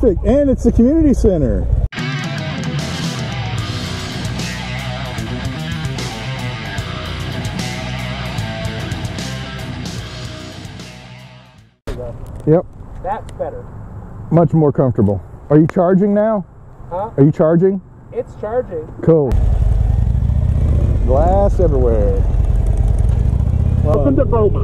Perfect, and it's the community center. Yep. That's better. Much more comfortable. Are you charging now? Huh? Are you charging? It's charging. Cool. Glass everywhere. Welcome to Boma.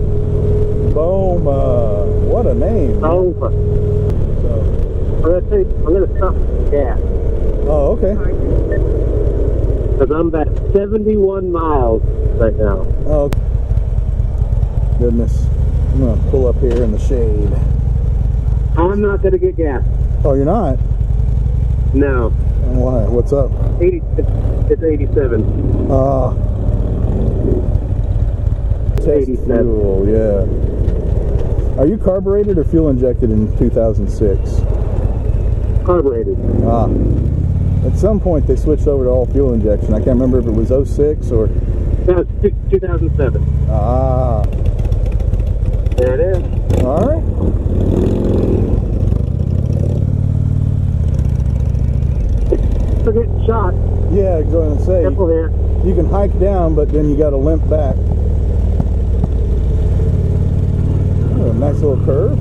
Boma. What a name. Boma. So, I'm gonna stop for gas. oh, okay. Because I'm at 71 miles right now. Oh, goodness. I'm going to pull up here in the shade. I'm not gonna get gas. Oh, you're not? No. Why? What's up? It's 87. Test 87. fuel, yeah. Are you carbureted or fuel injected in 2006? Carbureted. Ah. At some point they switched over to all fuel injection. I can't remember if it was 06 or... No, it's 2007. Ah. There it is. All right. Still getting shot. Yeah, I was going to say, Careful here. you can hike down, but then you got to limp back. Oh, a nice little curve.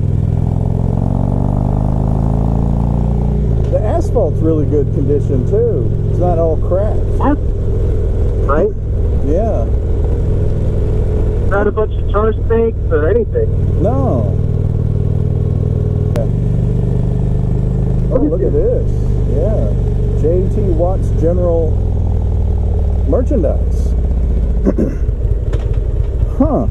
The asphalt's really good condition too. It's not all cracked. Right? Yeah. Not a bunch of tar stakes or anything. No. Oh, look at this. Yeah. J.T. Watts General Merchandise. Huh.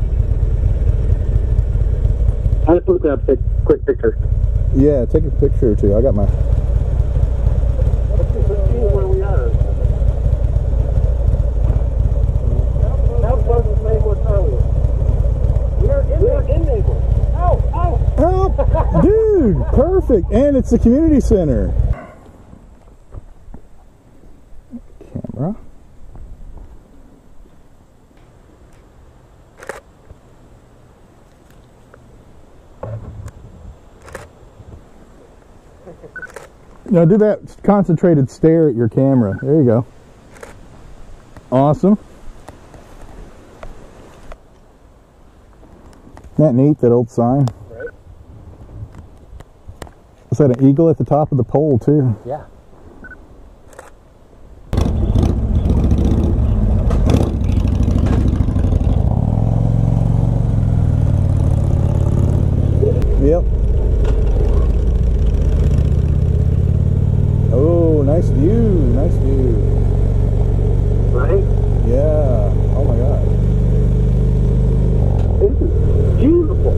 I just looked up a quick picture. Yeah, take a picture or two. I got my... Let's see where we are. How close is Maywood earlier? We are in Maywood. Ow! Ow! Help! Dude, perfect. And it's the community center. Camera. Now do that concentrated stare at your camera. There you go. Awesome. Isn't that neat, that old sign? Right. Is that an eagle at the top of the pole too? Yeah. Yep. Oh, nice view, nice view. Right? Yeah. Oh my God. This is beautiful.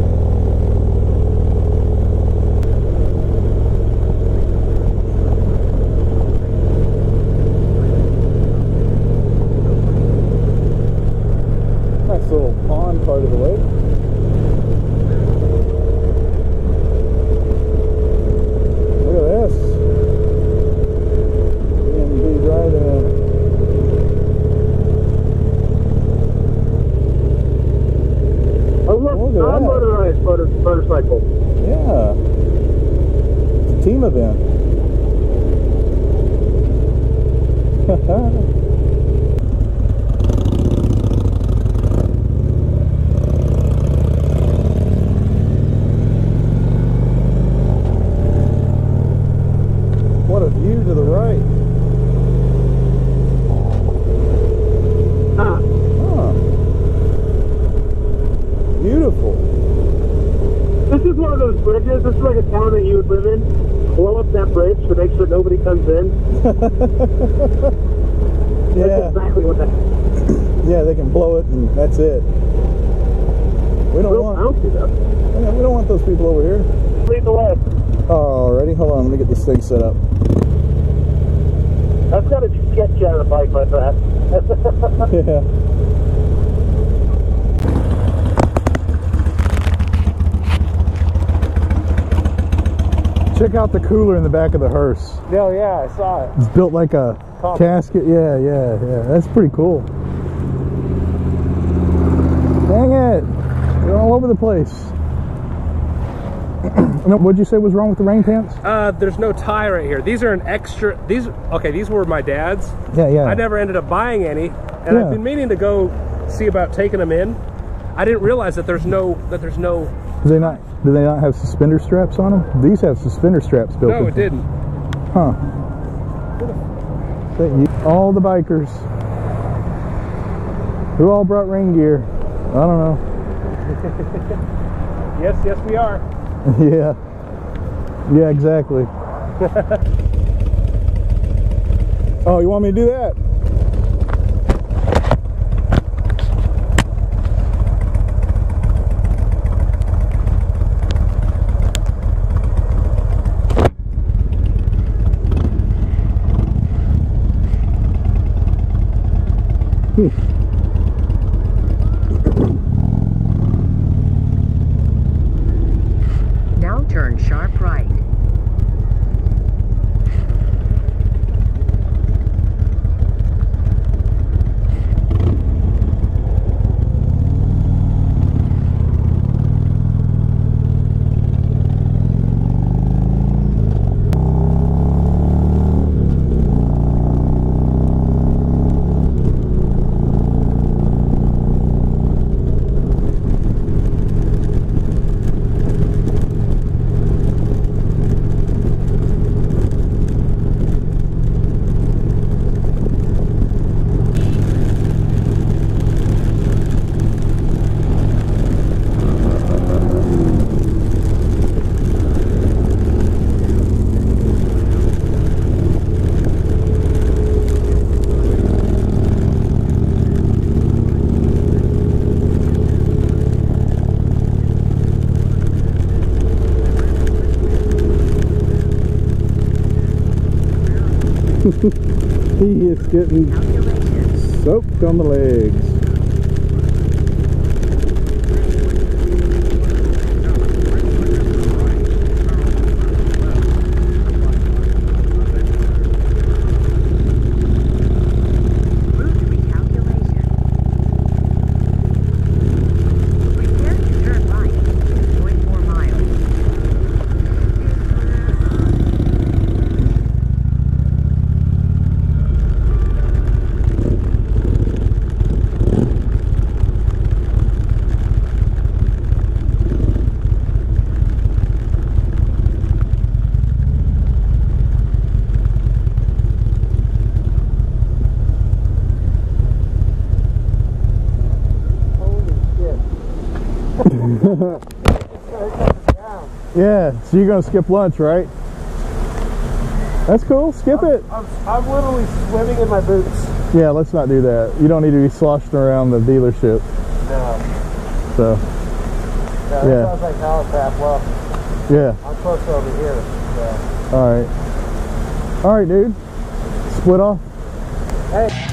Nice little pond part of the lake. Look at this. B&B drive-in. Oh look, Look at that. non-motorized motorcycle. Yeah. It's a team event. What a view to the right. Ah, Huh. Beautiful. this is one of those bridges. This is like a town that you would live in. Blow up that bridge to make sure nobody comes in. Yeah. That's exactly what that is. Yeah, they can blow it and that's it. We don't Real want... bouncy though. Yeah, we don't want those people over here. Lead the way. Alrighty, hold on, let me get this thing set up. That's gotta get you on a bike like that. Yeah. Check out the cooler in the back of the hearse. Oh yeah, I saw it. It's built like a casket. Yeah. That's pretty cool. Dang it. You're all over the place. No, what'd you say was wrong with the rain pants? There's no tie right here. These are an extra. These were my dad's. Yeah. I never ended up buying any, and Yeah. I've been meaning to go see about taking them in. I didn't realize that there's no. Do they not have suspender straps on them? These have suspender straps built in. No, it didn't. Huh. All the bikers. Who all brought rain gear? I don't know. Yes, we are. Yeah. Yeah, exactly. Oh, you want me to do that? Now turn sharp right. He is getting soaked on the legs. Yeah, so you're gonna skip lunch, right? That's cool, skip it. I'm literally swimming in my boots. Yeah, let's not do that. You don't need to be sloshing around the dealership. No. So, That yeah. sounds like Halifax. Well, yeah. I'm close to over here. So. All right, dude. Split off. Hey.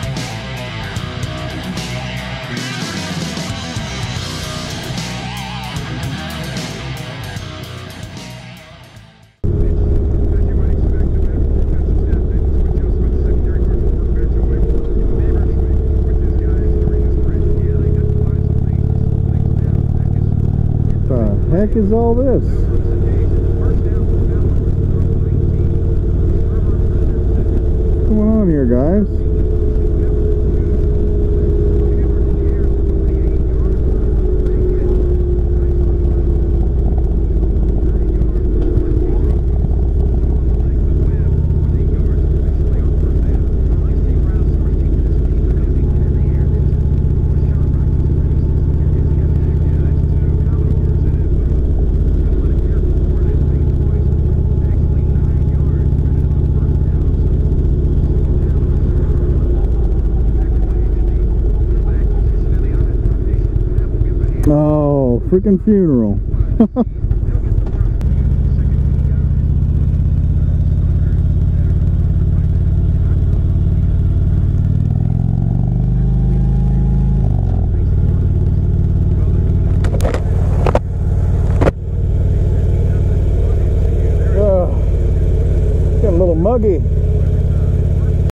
The heck is all this? What's going on here, guys? Oh, freaking funeral. Getting a little muggy.